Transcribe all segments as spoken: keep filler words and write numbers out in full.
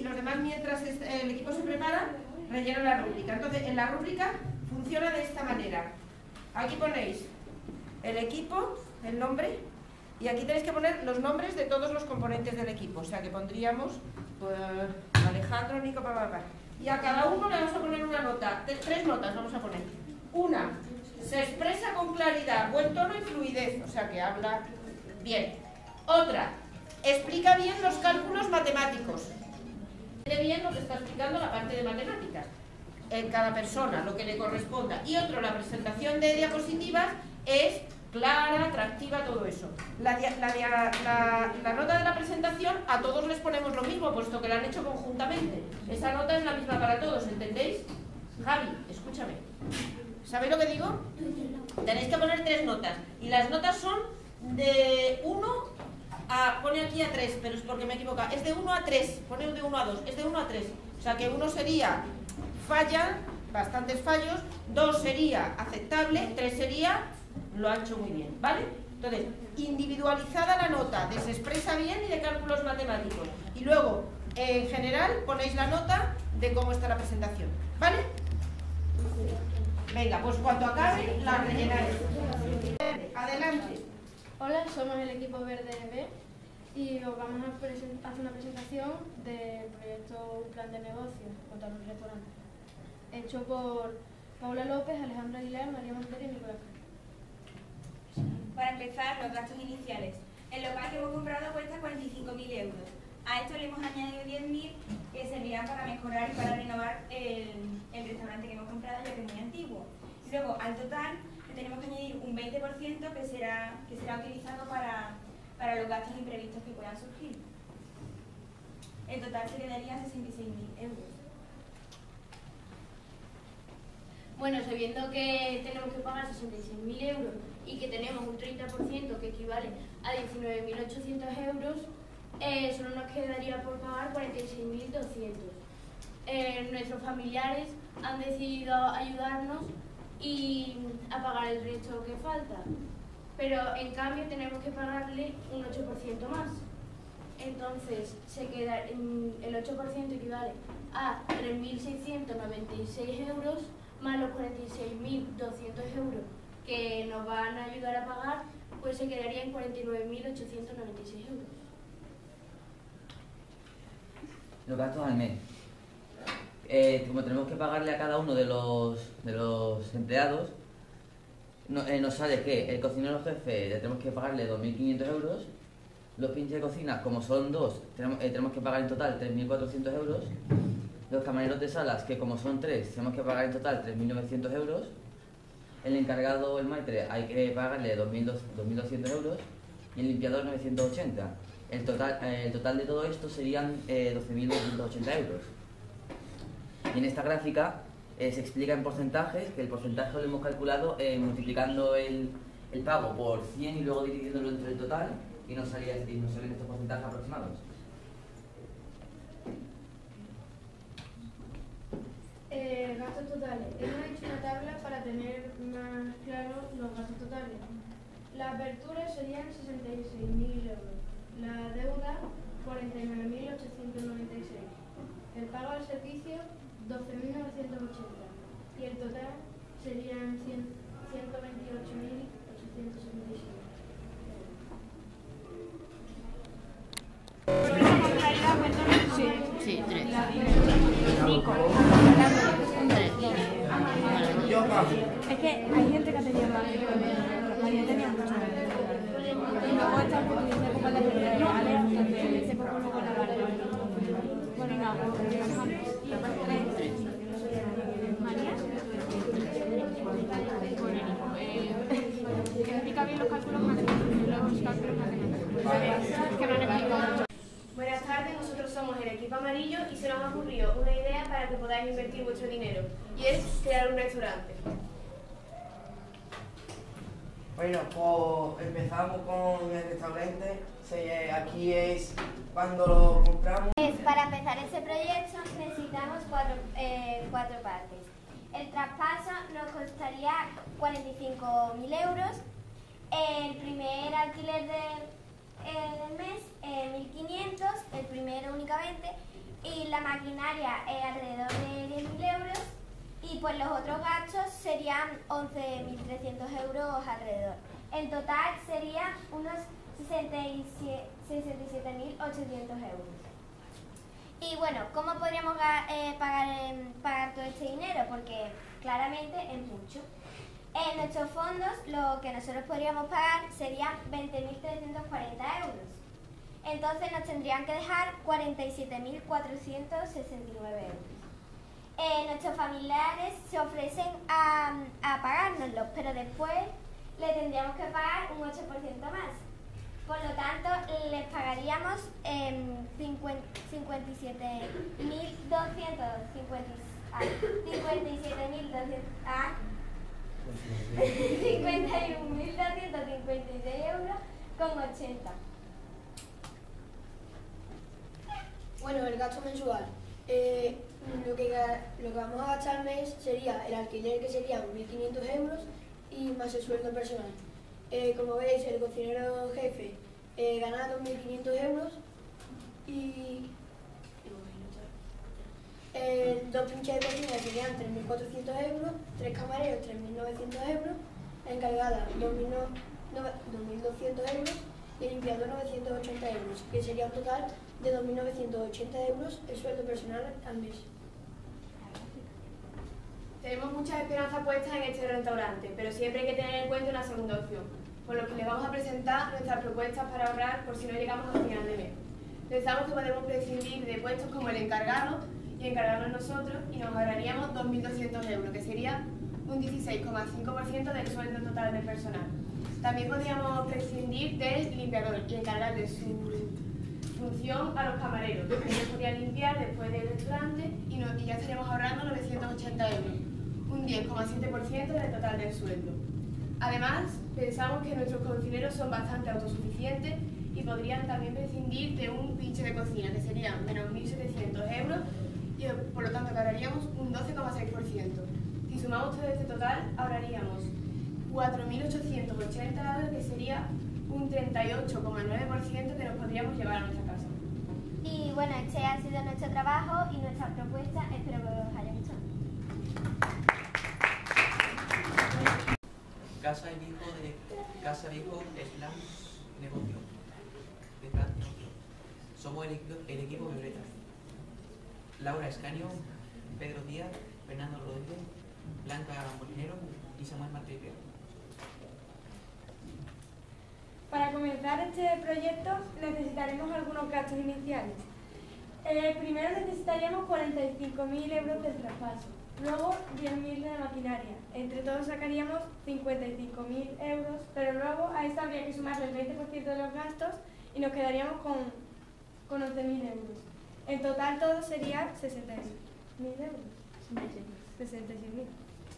y los demás, mientras el equipo se prepara, rellenan la rúbrica. Entonces, en la rúbrica funciona de esta manera. Aquí ponéis el equipo, el nombre, y aquí tenéis que poner los nombres de todos los componentes del equipo. O sea que pondríamos pues, Alejandro, Nico, papá, papá. Y a cada uno le vamos a poner una nota, tres notas vamos a poner. Una, se expresa con claridad, buen tono y fluidez, o sea que habla bien. Otra, explica bien los cálculos matemáticos. Entiende bien lo que está explicando la parte de matemáticas. En cada persona, lo que le corresponda. Y otro, la presentación de diapositivas es clara, atractiva, todo eso. La, la, la, la nota de la presentación a todos les ponemos lo mismo, puesto que la han hecho conjuntamente. Esa nota es la misma para todos, ¿entendéis? Javi, escúchame. ¿Sabéis lo que digo? Tenéis que poner tres notas. Y las notas son de uno a... Pone aquí a tres, pero es porque me he equivocado. Es de uno a tres, pone de uno a dos, es de uno a tres. O sea que uno sería falla, bastantes fallos, dos sería aceptable, tres sería... lo ha hecho muy bien, ¿vale? Entonces, individualizada la nota de se expresa bien y de cálculos matemáticos. Y luego, en general, ponéis la nota de cómo está la presentación, ¿vale? Venga, pues cuando acabe, la rellenáis. Adelante. Hola, somos el equipo Verde B y os vamos a hacer una presentación del proyecto Un Plan de Negocios contra los restaurantes, hecho por Paula López, Alejandro Aguilar, María Montero y Nicolás. Para empezar, los gastos iniciales. El local que hemos comprado cuesta cuarenta y cinco mil euros. A esto le hemos añadido diez mil que servirán para mejorar y para renovar el, el restaurante que hemos comprado, ya que es muy antiguo. Luego, al total, le tenemos que añadir un veinte por ciento que será, que será utilizado para, para los gastos imprevistos que puedan surgir. En total se quedarían sesenta y seis mil euros. Bueno, sabiendo que tenemos que pagar sesenta y seis mil euros y que tenemos un treinta por ciento que equivale a diecinueve mil ochocientos euros, eh, solo nos quedaría por pagar cuarenta y seis mil doscientos. Eh, nuestros familiares han decidido ayudarnos y a pagar el resto que falta, pero en cambio tenemos que pagarle un ocho por ciento más. Entonces, se queda, el ocho por ciento equivale a tres mil seiscientos noventa y seis euros más los cuarenta y seis mil doscientos euros que nos van a ayudar a pagar, pues se quedaría en cuarenta y nueve mil ochocientos noventa y seis euros. Los gastos al mes. Eh, como tenemos que pagarle a cada uno de los, de los empleados, no, eh, nos sale que el cocinero jefe le tenemos que pagarle dos mil quinientos euros, los pinches de cocina, como son dos, tenemos, eh, tenemos que pagar en total tres mil cuatrocientos euros, los camareros de salas, que como son tres, tenemos que pagar en total tres mil novecientos euros, el encargado, el maitre, hay que pagarle dos mil doscientos euros y el limpiador novecientos ochenta. El total, eh, el total de todo esto serían eh, doce mil doscientos ochenta euros. Y en esta gráfica eh, se explica en porcentajes, que el porcentaje lo hemos calculado eh, multiplicando el, el pago por cien y luego dividiéndolo entre el total y nos, salía, y nos salen estos porcentajes aproximados. Eh, gastos totales. Hemos hecho una tabla para tener más claros los gastos totales. La apertura serían sesenta y seis mil euros. La deuda, cuarenta y nueve mil ochocientos noventa y seis. El pago al servicio, doce mil novecientos ochenta. Y el total serían ciento veintiocho mil ochocientos setenta y siete. Sí, sí, tres. Es que hay gente que ha tenido más. María tenía más. Y luego está un poco de poco de reales, que se pone luego la barra. Bueno, no, María. Que explica bien los cálculos matemáticos. Los cálculos matemáticos. Que no han explicado. Buenas tardes, nosotros somos el equipo amarillo y se nos ha ocurrido una idea para que podáis invertir vuestro dinero, y es crear un restaurante. Bueno, pues empezamos con el restaurante. Aquí es cuando lo compramos. Pues para empezar este proyecto necesitamos cuatro, eh, cuatro partes. El traspaso nos costaría cuarenta y cinco mil euros. El primer alquiler de, eh, del mes, eh, mil quinientos, el primero únicamente. y la maquinaria eh, alrededor de diez mil euros, y pues los otros gastos serían once mil trescientos euros alrededor. En total serían unos sesenta y siete mil ochocientos euros. Y bueno, ¿cómo podríamos eh, pagar, eh, pagar todo este dinero? Porque claramente es mucho. En nuestros fondos lo que nosotros podríamos pagar serían veinte mil trescientos cuarenta euros. Entonces nos tendrían que dejar cuarenta y siete mil cuatrocientos sesenta y nueve euros. Eh, nuestros familiares se ofrecen a, a pagárnoslo, pero después le tendríamos que pagar un ocho por ciento más. Por lo tanto, les pagaríamos eh, cincuenta y siete mil doscientos cincuenta y siete mil doscientos ah, cincuenta y un mil doscientos cincuenta y seis euros con ochenta. Bueno, el gasto mensual. Eh, lo, que, lo que vamos a gastar al mes sería el alquiler, que serían mil quinientos euros, y más el sueldo personal. Eh, como veis, el cocinero jefe eh, gana dos mil quinientos euros y eh, dos pinches de cocina serían tres mil cuatrocientos euros, tres camareros tres mil novecientos euros, la encargada dos mil doscientos euros y el limpiador novecientos ochenta euros, que sería un total de dos mil novecientos ochenta euros el sueldo personal al mes. Tenemos muchas esperanzas puestas en este restaurante, pero siempre hay que tener en cuenta una segunda opción, por lo que les vamos a presentar nuestras propuestas para ahorrar por si no llegamos al final de mes. Pensamos que podemos prescindir de puestos como el encargado y encargarnos nosotros, y nos ahorraríamos dos mil doscientos euros, que sería un dieciséis coma cinco por ciento del sueldo total del personal. También podríamos prescindir del limpiador y encargar de su función a los camareros. Ellos podrían limpiar después del restaurante y, no, y ya estaríamos ahorrando novecientos ochenta euros, un diez coma siete por ciento del total del sueldo. Además, pensamos que nuestros cocineros son bastante autosuficientes y podrían también prescindir de un pinche de cocina, que serían menos mil setecientos euros, y por lo tanto ahorraríamos un doce coma seis por ciento. Si sumamos todo este total, ahorraríamos cuatro mil ochocientos ochenta euros, que sería un treinta y ocho coma nueve por ciento que nos podríamos llevar a nuestra casa. Y bueno, este ha sido nuestro trabajo y nuestra propuesta. Espero que os haya gustado. Casa Viejo de Casa Viejo Slam Negocio de Francia. Somos el, el equipo Violeta. Laura Escaño, Pedro Díaz, Fernando Rodríguez, Blanca Molinero y Samuel Martínez. Para comenzar este proyecto necesitaremos algunos gastos iniciales. Eh, primero necesitaríamos cuarenta y cinco mil euros del traspaso, luego diez mil de la maquinaria. Entre todos sacaríamos cincuenta y cinco mil euros, pero luego a esto habría que sumarle el veinte por ciento de los gastos y nos quedaríamos con, con once mil euros. En total todo sería sesenta y seis mil euros. sesenta y seis mil.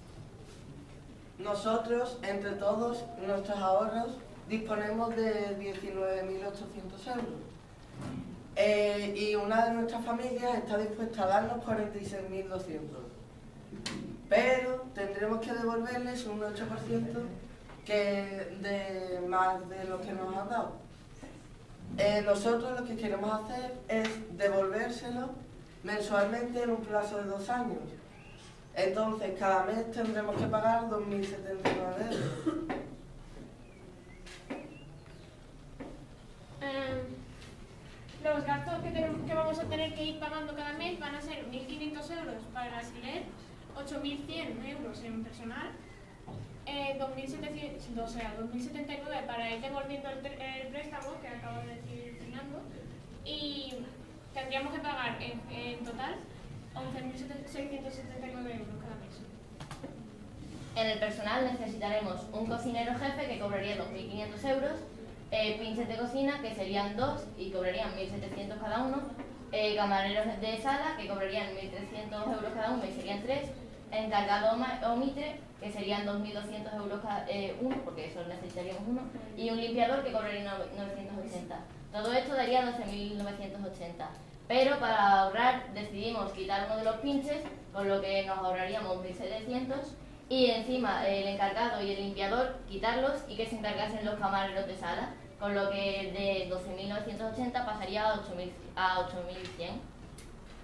Nosotros, entre todos nuestros ahorros, disponemos de diecinueve mil ochocientos euros. Eh, y una de nuestras familias está dispuesta a darnos cuarenta y seis mil doscientos. Pero tendremos que devolverles un ocho por ciento que de más de lo que nos han dado. Eh, nosotros lo que queremos hacer es devolvérselo mensualmente en un plazo de dos años. Entonces, cada mes tendremos que pagar dos mil setenta y nueve euros. Los gastos que, tenemos, que vamos a tener que ir pagando cada mes van a ser mil quinientos euros para el alquiler, ocho mil cien euros en personal, eh, dos mil setecientos, o sea, dos mil setenta y nueve para ir devolviendo el, el préstamo que acaba de decir Fernando, y tendríamos que pagar en, en total once mil seiscientos setenta y nueve euros cada mes. En el personal necesitaremos un cocinero jefe que cobraría dos mil quinientos euros, eh, pinches de cocina que serían dos y cobrarían mil setecientos cada uno, eh, camareros de sala que cobrarían mil trescientos euros cada uno y serían tres, encargado o mitre que serían dos mil doscientos euros cada eh, uno, porque solo necesitaríamos uno, y un limpiador que cobraría novecientos ochenta. Todo esto daría doce mil novecientos ochenta. Pero para ahorrar decidimos quitar uno de los pinches, con lo que nos ahorraríamos mil setecientos, y encima el encargado y el limpiador quitarlos y que se encargasen los camareros de sala, con lo que de doce mil novecientos ochenta pasaría a ocho mil cien.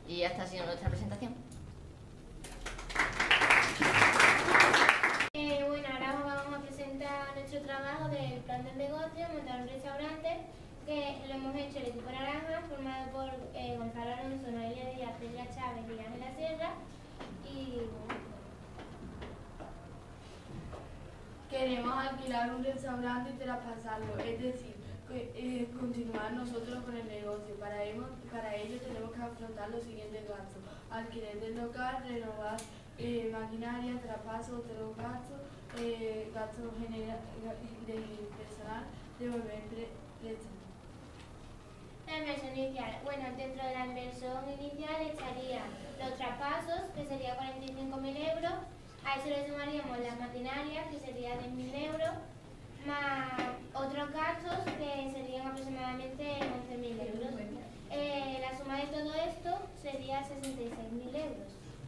Y esta ha sido nuestra presentación. Eh, bueno, ahora vamos a presentar nuestro trabajo del plan de negocio, montar un restaurante, que lo hemos hecho el equipo naranja, formado por eh, Gonzalo Alonso, Noelia Díaz, Celia Chávez y Ángela Sierra. Y bueno, queremos alquilar un restaurante y traspasarlo, es decir, que, eh, continuar nosotros con el negocio. Para ello, para ello tenemos que afrontar los siguientes gastos: alquiler del local, renovar eh, maquinaria, traspaso, otros gastos, eh, gastos general del personal, devolver préstamo. la inversión inicial. Bueno, dentro de la inversión inicial estarían los traspasos, que sería cuarenta y cinco mil euros. A eso le sumaríamos las maquinarias, que sería diez mil euros, más otros gastos, que serían aproximadamente once mil euros. Eh, la suma de todo esto sería sesenta y seis mil euros.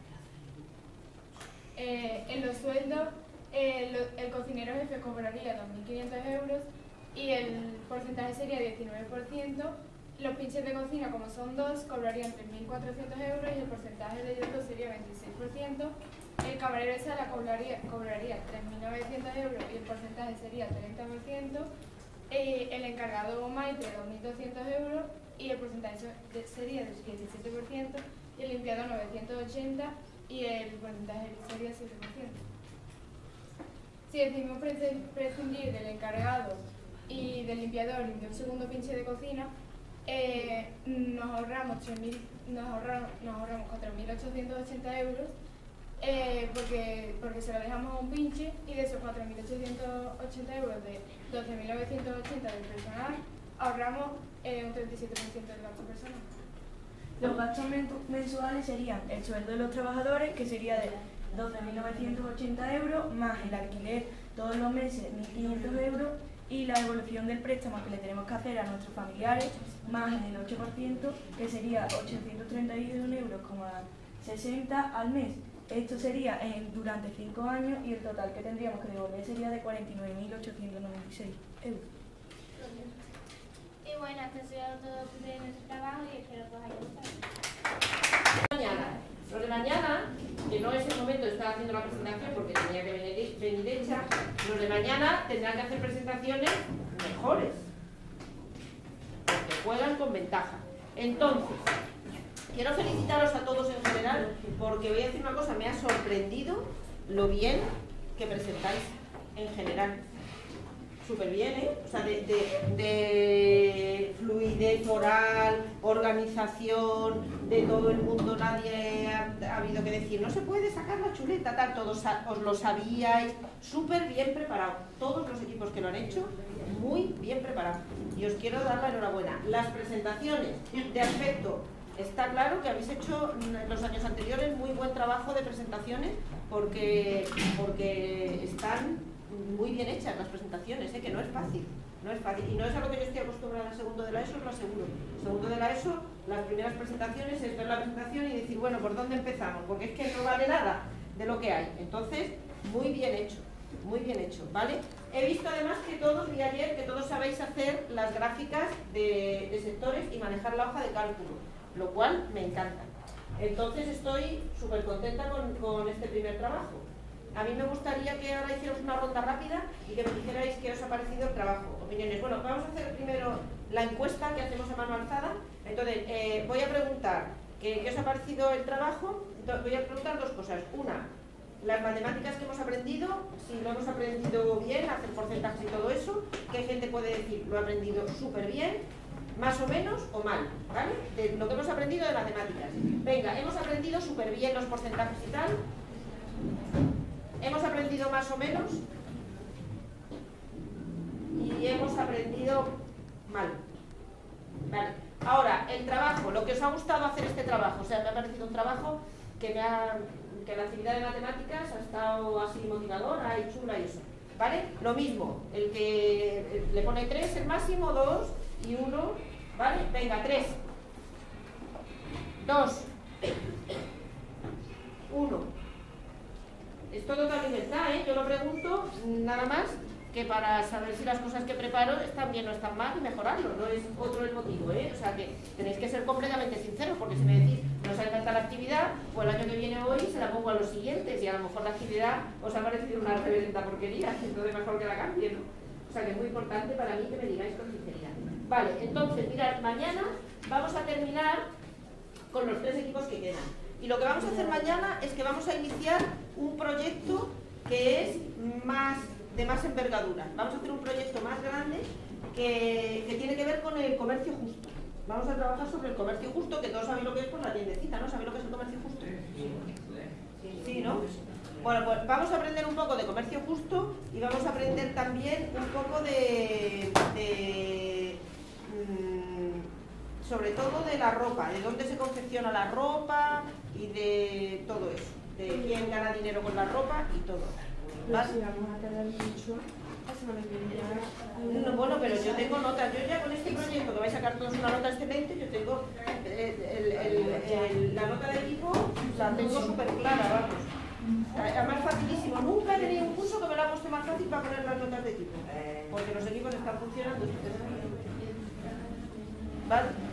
Eh, en los sueldos, eh, lo, el cocinero jefe cobraría dos mil quinientos euros y el porcentaje sería diecinueve por ciento. Los pinches de cocina, como son dos, cobrarían tres mil cuatrocientos euros y el porcentaje de ellos dos sería veintiséis por ciento. El camarero de sala cobraría, cobraría tres mil novecientos euros y el porcentaje sería treinta por ciento. Eh, el encargado maite dos mil doscientos euros y el porcentaje sería del diecisiete por ciento. Y el limpiador novecientos ochenta y el porcentaje sería siete por ciento. Si decidimos prescindir del encargado y del limpiador y de un segundo pinche de cocina, eh, nos ahorramos, nos ahorramos, nos ahorramos cuatro mil ochocientos ochenta euros eh, porque, porque se lo dejamos a un pinche, y de esos cuatro mil ochocientos ochenta euros de doce mil novecientos ochenta del personal, ahorramos eh, un treinta y siete por ciento del gasto personal. Los gastos mensuales serían el sueldo de los trabajadores, que sería de doce mil novecientos ochenta euros, más el alquiler todos los meses mil quinientos euros, y la devolución del préstamo que le tenemos que hacer a nuestros familiares, más el ocho por ciento, que sería ochocientos treinta y uno euros sesenta al mes. Esto sería en, durante cinco años, y el total que tendríamos que devolver sería de cuarenta y nueve mil ochocientos noventa y seis euros. Y bueno, esto ha sido todo de nuestro trabajo y espero que os haya gustado. Mañana. Lo de mañana, que no es el momento de estar haciendo la presentación porque tenía que venir, venir hecha, los de mañana tendrán que hacer presentaciones mejores, porque juegan con ventaja. Entonces, quiero felicitaros a todos en general, porque voy a decir una cosa, me ha sorprendido lo bien que presentáis en general. Súper bien, ¿eh? O sea, de, de, de fluidez oral, organización, de todo el mundo, nadie ha, ha habido que decir, no se puede sacar la chuleta, tal, todos os lo sabíais, súper bien preparado. Todos los equipos que lo han hecho, muy bien preparados. Y os quiero dar la enhorabuena. Las presentaciones de aspecto, está claro que habéis hecho en los años anteriores muy buen trabajo de presentaciones, porque, porque están muy bien hechas las presentaciones, ¿eh? Que no es fácil, no es fácil, y no es a lo que yo estoy acostumbrada en segundo de la ESO, os lo aseguro. Segundo de la ESO, las primeras presentaciones es ver la presentación y decir, bueno, ¿por dónde empezamos? Porque es que no vale nada de lo que hay. Entonces, muy bien hecho, muy bien hecho, ¿vale? He visto además que todos, vi ayer, que todos sabéis hacer las gráficas de, de sectores y manejar la hoja de cálculo, lo cual me encanta. Entonces estoy súper contenta con, con este primer trabajo. A mí me gustaría que ahora hiciéramos una ronda rápida y que me dijerais qué os ha parecido el trabajo, opiniones. Bueno, vamos a hacer primero la encuesta que hacemos a mano alzada. Entonces, eh, voy a preguntar qué, qué os ha parecido el trabajo. Entonces, voy a preguntar dos cosas. Una, las matemáticas que hemos aprendido, si lo hemos aprendido bien, hacer porcentajes y todo eso. ¿Qué gente puede decir? Lo he aprendido súper bien, más o menos o mal, ¿vale? De lo que hemos aprendido de matemáticas. Venga, hemos aprendido súper bien los porcentajes y tal. Hemos aprendido más o menos y hemos aprendido mal. Vale. Ahora, el trabajo, lo que os ha gustado hacer este trabajo, o sea, me ha parecido un trabajo que me ha, que la actividad de matemáticas ha estado así motivadora y chula y eso. ¿Vale? Lo mismo, el que le pone tres el máximo, dos y uno, ¿vale? Venga, tres, dos, uno. Es todo toda libertad, ¿eh? Yo lo pregunto nada más que para saber si las cosas que preparo están bien o están mal y mejorarlo, no es otro el motivo, ¿eh? O sea que tenéis que ser completamente sinceros, porque si me decís, nos ha encantado la actividad, pues el año que viene hoy se la pongo a los siguientes y a lo mejor la actividad os ha parecido una reverenda porquería, entonces mejor que la cambie, ¿no? O sea que es muy importante para mí que me digáis con sinceridad. Vale, entonces, mirad, mañana vamos a terminar con los tres equipos que quedan. Y lo que vamos a hacer mañana es que vamos a iniciar un proyecto que es más de más envergadura. Vamos a hacer un proyecto más grande que, que tiene que ver con el comercio justo. Vamos a trabajar sobre el comercio justo, que todos sabéis lo que es por la tiendecita, ¿no? ¿Sabéis lo que es el comercio justo? Sí, ¿no? Bueno, pues vamos a aprender un poco de comercio justo y vamos a aprender también un poco de, de mmm, sobre todo de la ropa, de dónde se confecciona la ropa y de todo eso, de quién gana dinero con la ropa y todo. ¿Vale? No, bueno, pero yo tengo notas. Yo ya con este proyecto, que vais a sacar todos una nota excelente, yo tengo el, el, el, el, la nota de equipo, la tengo súper clara, vamos. Además facilísimo. Nunca he tenido un curso que me lo ha puesto más fácil para poner las notas de equipo, porque los equipos están funcionando. ¿Vale?